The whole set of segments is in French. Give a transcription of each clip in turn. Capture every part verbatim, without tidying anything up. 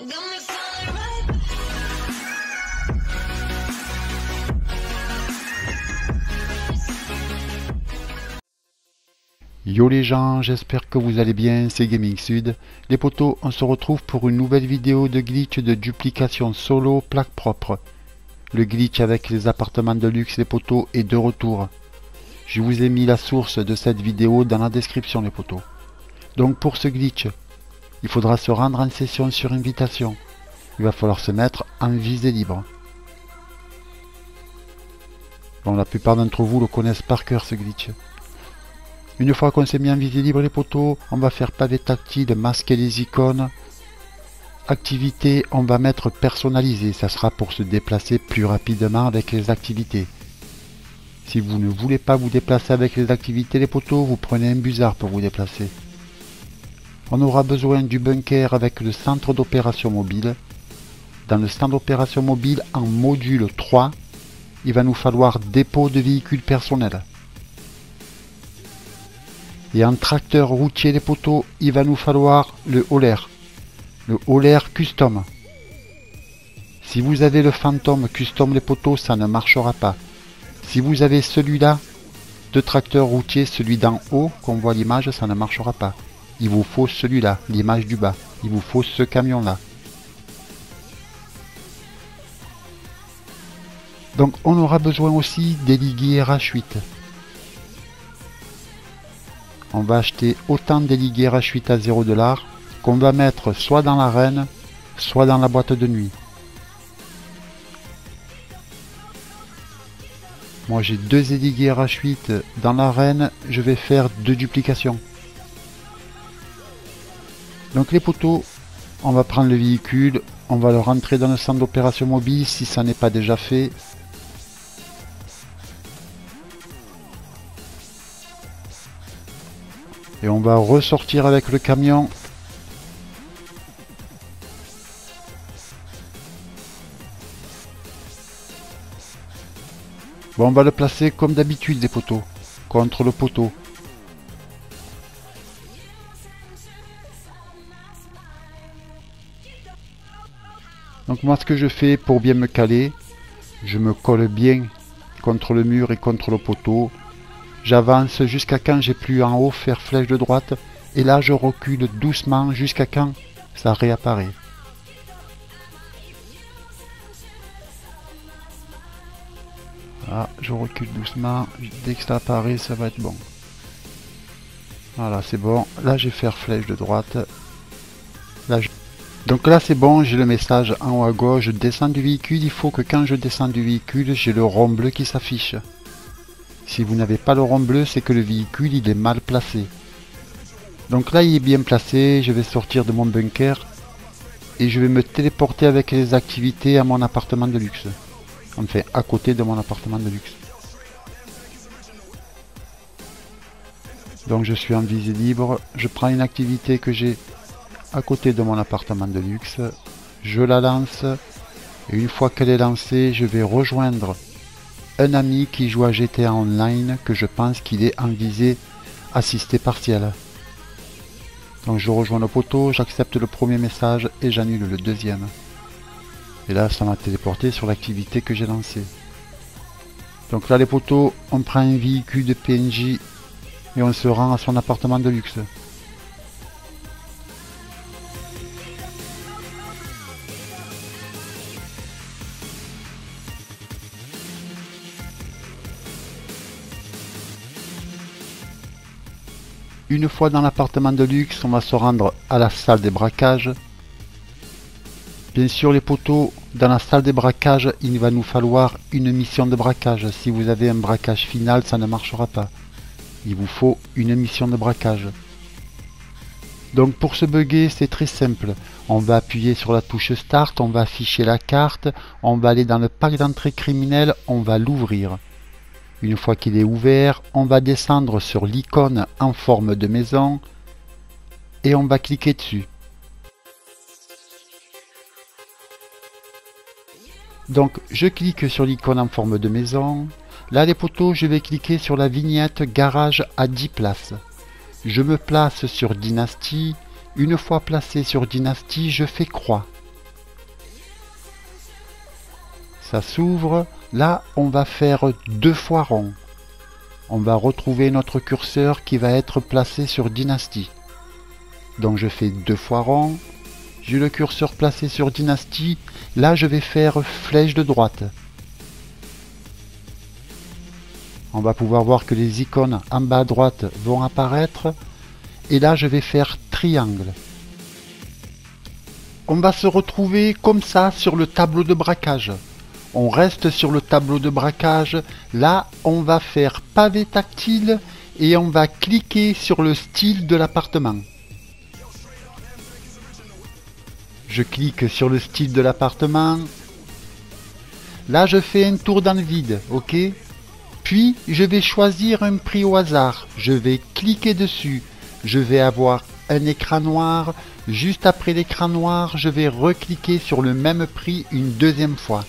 Yo les gens, j'espère que vous allez bien, c'est Gaming Sud. Les potos, on se retrouve pour une nouvelle vidéo de glitch de duplication solo plaque propre. Le glitch avec les appartements de luxe les potos est de retour. Je vous ai mis la source de cette vidéo dans la description les potos. Donc pour ce glitch, il faudra se rendre en session sur invitation. Il va falloir se mettre en visée libre. Bon, la plupart d'entre vous le connaissent par cœur ce glitch. Une fois qu'on s'est mis en visée libre les potos, on va faire pavé tactile, masquer les icônes. Activité, on va mettre personnalisé, ça sera pour se déplacer plus rapidement avec les activités. Si vous ne voulez pas vous déplacer avec les activités les potos, vous prenez un busard pour vous déplacer. On aura besoin du bunker avec le centre d'opération mobile. Dans le centre d'opération mobile en module trois, il va nous falloir dépôt de véhicules personnels. Et en tracteur routier les potos, il va nous falloir le Holler. Le Holler Custom. Si vous avez le Phantom Custom les potos, ça ne marchera pas. Si vous avez celui-là de tracteur routier, celui d'en haut, qu'on voit l'image, ça ne marchera pas. Il vous faut celui-là, l'image du bas. Il vous faut ce camion-là. Donc on aura besoin aussi des liguiers R H huit. On va acheter autant des liguiers R H huit à zéro dollar qu'on va mettre soit dans l'arène, soit dans la boîte de nuit. Moi j'ai deux liguiers R H huit dans l'arène, je vais faire deux duplications. Donc les potos, on va prendre le véhicule, on va le rentrer dans le centre d'opération mobile si ça n'est pas déjà fait. Et on va ressortir avec le camion. Bon, on va le placer comme d'habitude des poteaux, contre le poteau. Donc moi ce que je fais pour bien me caler, je me colle bien contre le mur et contre le poteau. J'avance jusqu'à quand j'ai plus en haut faire flèche de droite. Et là je recule doucement jusqu'à quand ça réapparaît. Là je recule doucement. Dès que ça apparaît ça va être bon. Voilà c'est bon. Là je vais faire flèche de droite. Là, je... Donc là c'est bon, j'ai le message en haut à gauche. Je descends du véhicule. Il faut que quand je descends du véhicule, j'ai le rond bleu qui s'affiche. Si vous n'avez pas le rond bleu, c'est que le véhicule il est mal placé. Donc là il est bien placé, je vais sortir de mon bunker et je vais me téléporter avec les activités à mon appartement de luxe. Enfin à côté de mon appartement de luxe. Donc je suis en visée libre, je prends une activité que j'ai à côté de mon appartement de luxe, je la lance et une fois qu'elle est lancée, je vais rejoindre un ami qui joue à G T A Online que je pense qu'il est en visée assistée partielle. Donc je rejoins le poteau, j'accepte le premier message et j'annule le deuxième. Et là ça m'a téléporté sur l'activité que j'ai lancée. Donc là les poteaux, on prend un véhicule de P N J et on se rend à son appartement de luxe. Une fois dans l'appartement de luxe, on va se rendre à la salle des braquages. Bien sûr les poteaux, dans la salle des braquages, il va nous falloir une mission de braquage. Si vous avez un braquage final, ça ne marchera pas. Il vous faut une mission de braquage. Donc pour se bugger, c'est très simple. On va appuyer sur la touche Start, on va afficher la carte, on va aller dans le pack d'entrée criminelle, on va l'ouvrir. Une fois qu'il est ouvert, on va descendre sur l'icône en forme de maison et on va cliquer dessus. Donc je clique sur l'icône en forme de maison. Là les poteaux, je vais cliquer sur la vignette garage à dix places. Je me place sur Dynasty. Une fois placé sur Dynasty, je fais croix. Ça s'ouvre. Là, on va faire deux fois rond. On va retrouver notre curseur qui va être placé sur Dynasty. Donc je fais deux fois rond. J'ai le curseur placé sur Dynasty. Là, je vais faire flèche de droite. On va pouvoir voir que les icônes en bas à droite vont apparaître. Et là, je vais faire triangle. On va se retrouver comme ça sur le tableau de braquage. On reste sur le tableau de braquage. Là, on va faire pavé tactile et on va cliquer sur le style de l'appartement. Je clique sur le style de l'appartement. Là, je fais un tour dans le vide, ok? Puis, je vais choisir un prix au hasard. Je vais cliquer dessus. Je vais avoir un écran noir. Juste après l'écran noir, je vais recliquer sur le même prix une deuxième fois.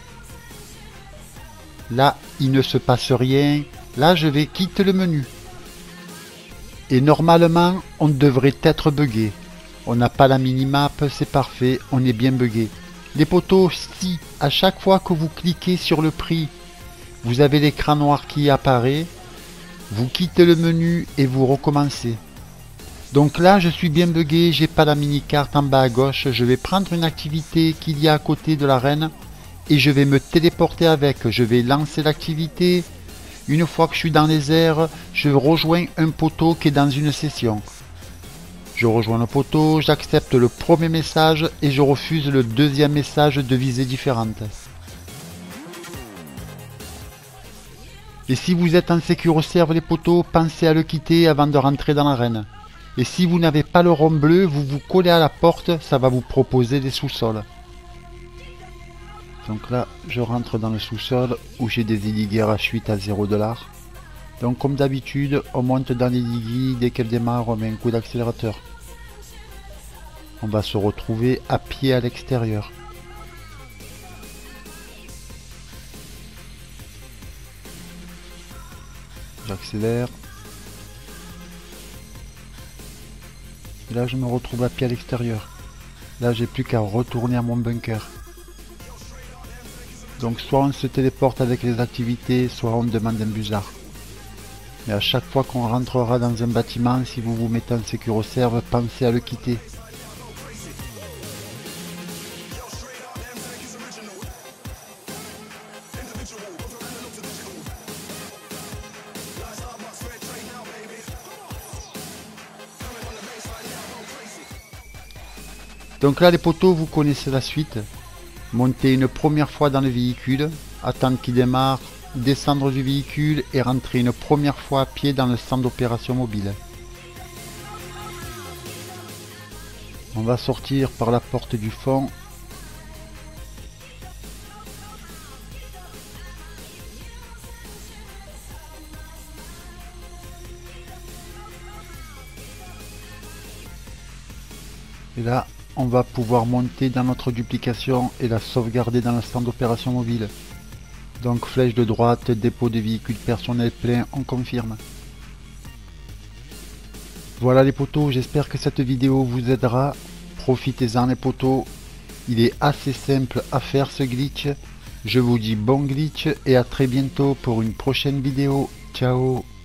Là, il ne se passe rien. Là, je vais quitter le menu. Et normalement, on devrait être buggé. On n'a pas la minimap, c'est parfait, on est bien buggé. Les poteaux, si à chaque fois que vous cliquez sur le prix, vous avez l'écran noir qui apparaît, vous quittez le menu et vous recommencez. Donc là, je suis bien buggé, j'ai pas la mini-carte en bas à gauche. Je vais prendre une activité qu'il y a à côté de l'arène et je vais me téléporter avec. Je vais lancer l'activité. Une fois que je suis dans les airs, je rejoins un poteau qui est dans une session. Je rejoins le poteau, j'accepte le premier message et je refuse le deuxième message de visée différente. Et si vous êtes en SecuroServe les poteaux, pensez à le quitter avant de rentrer dans l'arène. Et si vous n'avez pas le rond bleu, vous vous collez à la porte, ça va vous proposer des sous-sols. Donc là, je rentre dans le sous-sol où j'ai des Illigi R H huit à zéro dollar. Donc comme d'habitude, on monte dans l'Illigi, dès qu'elle démarre, on met un coup d'accélérateur. On va se retrouver à pied à l'extérieur. J'accélère. Là, je me retrouve à pied à l'extérieur. Là, j'ai plus qu'à retourner à mon bunker. Donc, soit on se téléporte avec les activités, soit on demande un busard. Mais à chaque fois qu'on rentrera dans un bâtiment, si vous vous mettez en SecuroServe, pensez à le quitter. Donc là les poteaux, vous connaissez la suite. Monter une première fois dans le véhicule, attendre qu'il démarre, descendre du véhicule et rentrer une première fois à pied dans le centre d'opération mobile. On va sortir par la porte du fond. Et là, on va pouvoir monter dans notre duplication et la sauvegarder dans le centre d'opération mobile. Donc flèche de droite, dépôt de véhicule personnel plein, on confirme. Voilà les poteaux, j'espère que cette vidéo vous aidera. Profitez-en les poteaux. Il est assez simple à faire ce glitch. Je vous dis bon glitch et à très bientôt pour une prochaine vidéo. Ciao.